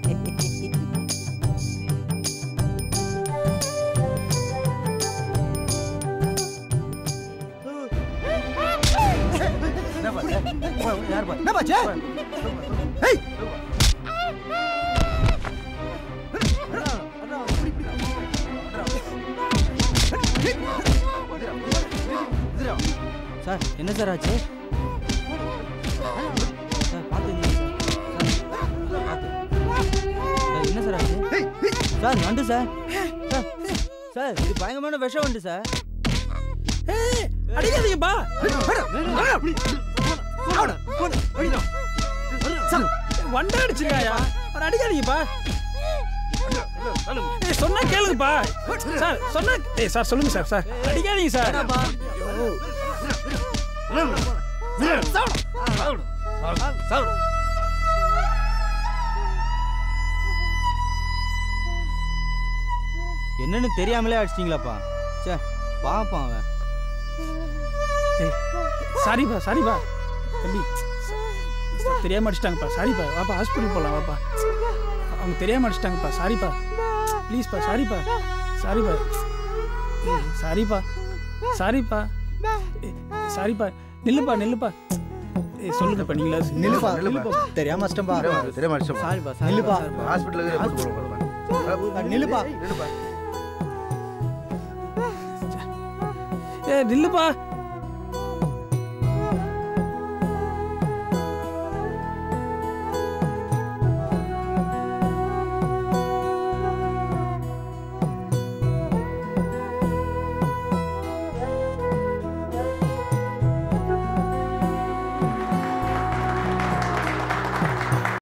என்ன பாச்சே? ஏய் சார் என்ன சார் ஆச்சு? சார் பார்த்துங்க சார். என்ன சார் ஆச்சு? சார் வண்டு சார். சார் இது பயங்கரமான விஷம் வண்டு சார். அடிக்காதீங்கப்பா. வண்டை அடிச்சிருக்காயா? அடிக்காதீங்கப்பா. சொன்னா கேளுங்கப்பா. சார் சொன்னா சார் சொல்லுங்க சார். சார் அடிக்காதீங்க சார். என்னன்னு தெரியாமலே அடிச்சிட்டீங்களாப்பா? சே பாப்பா அவன். சாரிப்பா சாரிப்பா தம்பி, தெரியாம அடிச்சிட்டாங்கப்பா. சாரிப்பா, வாப்பா ஹாஸ்பிட்டல் போகலாம் வாப்பா. அவங்க தெரியாம அடிச்சிட்டாங்கப்பா. சாரிப்பா ப்ளீஸ்ப்பா. சாரிப்பா சாரிப்பா சாரிப்பா சாரிப்பா சாரிப்பா. நில்லுப்பா நில்லுப்பா. சொல்லுங்கப்பா நீங்களா. நில்லுப்பா நில்லுப்பா. தெரியாம அடிச்சிட்டம்பா. தெரியாம அடிச்சோம். சாரிப்பா நில்லுப்பா. ஹாஸ்பிடலுக்கு ரிப்போர்ட் போறோம். நில்லுப்பா. நில்லுப்பா. நில்லுப்பா.